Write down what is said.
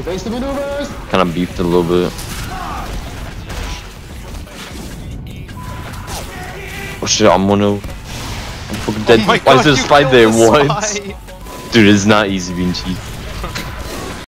Face the maneuvers! Kind of beefed a little bit. Oh shit, I'm mono. I'm fucking dead. Oh my Why is God, there a you slide killed there? the What? slide. Dude, it's not easy being cheap.